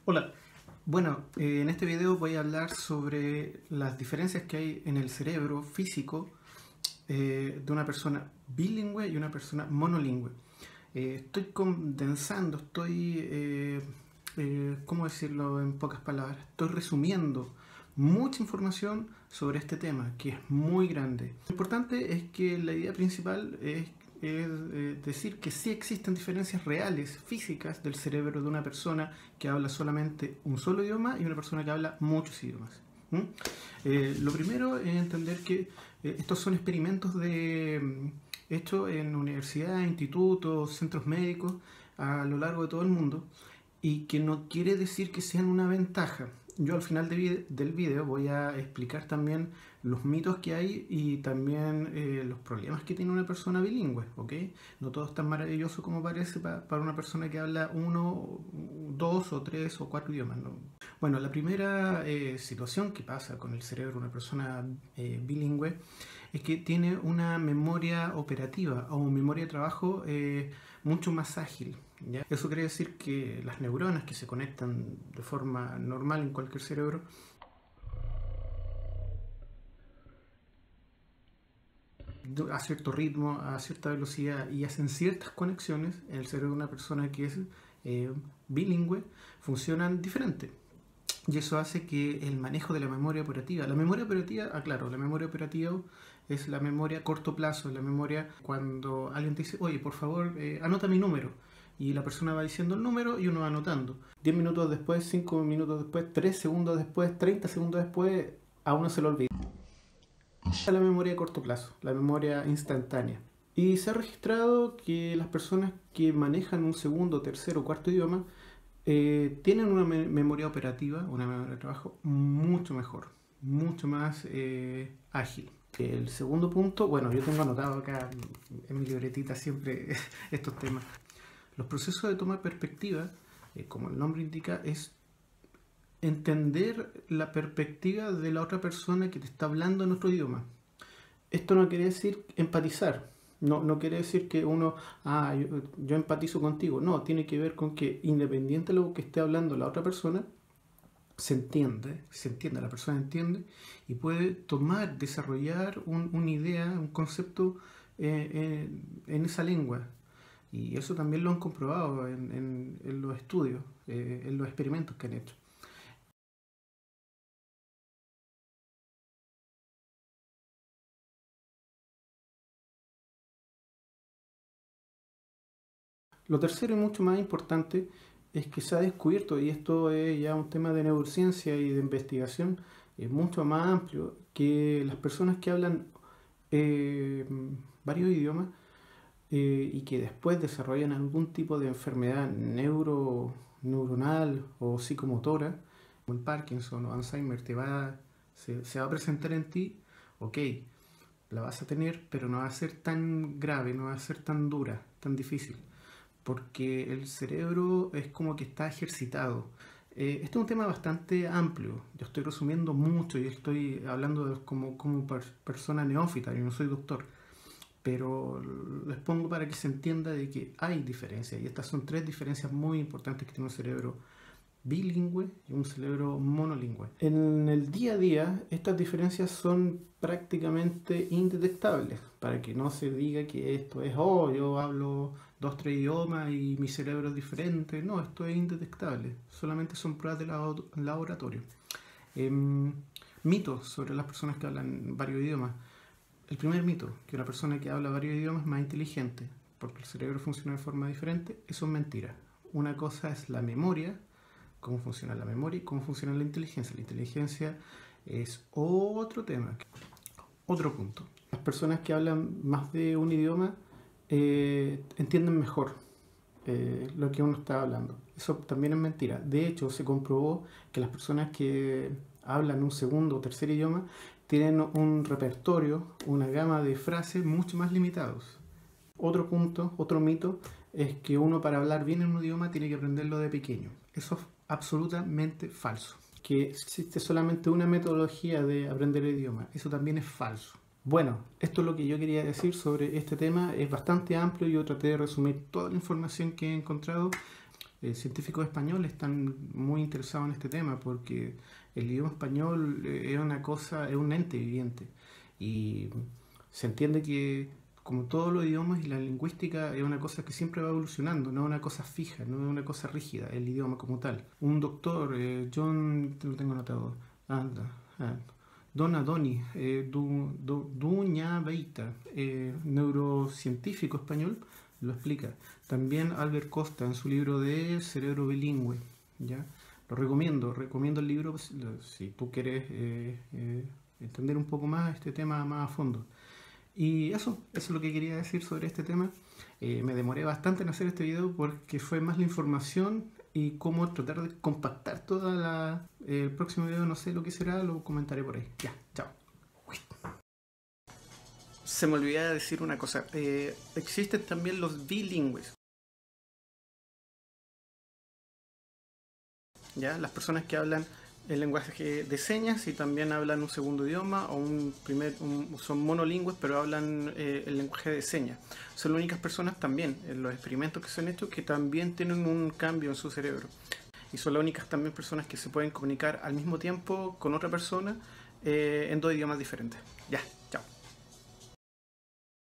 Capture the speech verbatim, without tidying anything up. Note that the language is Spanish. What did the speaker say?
Hola, bueno, eh, en este video voy a hablar sobre las diferencias que hay en el cerebro físico eh, de una persona bilingüe y una persona monolingüe. Eh, estoy condensando, estoy, eh, eh, ¿cómo decirlo en pocas palabras? Estoy resumiendo mucha información sobre este tema, que es muy grande. Lo importante es que la idea principal es, es eh, decir que sí existen diferencias reales, físicas, del cerebro de una persona que habla solamente un solo idioma y una persona que habla muchos idiomas. ¿Mm? Eh, lo primero es entender que eh, estos son experimentos de hechos en universidades, institutos, centros médicos a lo largo de todo el mundo y que no quiere decir que sean una ventaja. Yo al final de vid del video voy a explicar también los mitos que hay y también eh, los problemas que tiene una persona bilingüe, ¿ok? No todo es tan maravilloso como parece pa para una persona que habla uno, dos o tres o cuatro idiomas, ¿no? Bueno, la primera eh, situación que pasa con el cerebro de una persona eh, bilingüe es que tiene una memoria operativa o memoria de trabajo eh, mucho más ágil. ¿Ya? Eso quiere decir que las neuronas que se conectan de forma normal en cualquier cerebro a cierto ritmo, a cierta velocidad y hacen ciertas conexiones en el cerebro de una persona que es eh, bilingüe, funcionan diferente. Y eso hace que el manejo de la memoria operativa, la memoria operativa, aclaro, la memoria operativa es la memoria a corto plazo, la memoria cuando alguien te dice, oye, por favor, eh, anota mi número. Y la persona va diciendo el número y uno va anotando. diez minutos después, cinco minutos después, tres segundos después, treinta segundos después, a uno se lo olvida. Esa es la memoria a corto plazo, la memoria instantánea. Y se ha registrado que las personas que manejan un segundo, tercero o cuarto idioma eh, tienen una me memoria operativa, una memoria de trabajo mucho mejor, mucho más eh, ágil. El segundo punto, bueno, yo tengo anotado acá en mi libretita siempre estos temas. Los procesos de toma de perspectiva, eh, como el nombre indica, es entender la perspectiva de la otra persona que te está hablando en otro idioma. Esto no quiere decir empatizar, no, no quiere decir que uno, ah, yo, yo empatizo contigo, no, tiene que ver con que independiente de lo que esté hablando la otra persona, se entiende, se entiende, la persona entiende y puede tomar, desarrollar un, una idea, un concepto eh, eh, en esa lengua. Y eso también lo han comprobado en, en, en los estudios, eh, en los experimentos que han hecho. Lo tercero y mucho más importante es que se ha descubierto, y esto es ya un tema de neurociencia y de investigación, es mucho más amplio, que las personas que hablan eh, varios idiomas eh, y que después desarrollan algún tipo de enfermedad neuro, neuronal o psicomotora, como el Parkinson o Alzheimer, te va, se, se va a presentar en ti, ok, la vas a tener, pero no va a ser tan grave, no va a ser tan dura, tan difícil, porque el cerebro es como que está ejercitado. Eh, este es un tema bastante amplio, yo estoy resumiendo mucho y estoy hablando de como, como per persona neófita, yo no soy doctor, pero les pongo para que se entienda de que hay diferencias y estas son tres diferencias muy importantes que tiene un cerebro bilingüe y un cerebro monolingüe. En el día a día estas diferencias son prácticamente indetectables, para que no se diga que esto es, oh, yo hablo dos, tres idiomas y mi cerebro es diferente. No, esto es indetectable, solamente son pruebas de laboratorio. Eh, mitos sobre las personas que hablan varios idiomas. El primer mito, que una persona que habla varios idiomas es más inteligente, porque el cerebro funciona de forma diferente, eso es mentira. Una cosa es la memoria, cómo funciona la memoria y cómo funciona la inteligencia. La inteligencia es otro tema. Otro punto. Las personas que hablan más de un idioma eh, entienden mejor eh, lo que uno está hablando. Eso también es mentira. De hecho, se comprobó que las personas que hablan un segundo o tercer idioma tienen un repertorio, una gama de frases mucho más limitados. Otro punto, otro mito, es que uno para hablar bien en un idioma tiene que aprenderlo de pequeño. Eso es absolutamente falso. Que existe solamente una metodología de aprender el idioma. Eso también es falso. Bueno, esto es lo que yo quería decir sobre este tema. Es bastante amplio y yo traté de resumir toda la información que he encontrado eh, científicos españoles están muy interesados en este tema porque el idioma español eh, es una cosa, es un ente viviente y se entiende que como todos los idiomas y la lingüística es una cosa que siempre va evolucionando, no es una cosa fija, no es una cosa rígida, el idioma como tal. Un doctor, eh, John, te lo tengo anotado, anda, ah, Don Adoni, eh, du, du, Duñabeita, eh, neurocientífico español, lo explica. También Albert Costa en su libro de Cerebro Bilingüe, ¿ya? Lo recomiendo, recomiendo el libro si tú quieres eh, eh, entender un poco más este tema más a fondo. Y eso, eso es lo que quería decir sobre este tema. Eh, me demoré bastante en hacer este video porque fue más la información y cómo tratar de compactar toda la... Eh, el próximo video no sé lo que será, lo comentaré por ahí. Ya, chao. Uy. Se me olvidaba decir una cosa. Eh, existen también los bilingües. ¿Ya? Las personas que hablan el lenguaje de señas y también hablan un segundo idioma o un primer un, son monolingües pero hablan eh, el lenguaje de señas. Son las únicas personas también en los experimentos que se han hecho que también tienen un cambio en su cerebro y son las únicas también personas que se pueden comunicar al mismo tiempo con otra persona eh, en dos idiomas diferentes. Ya.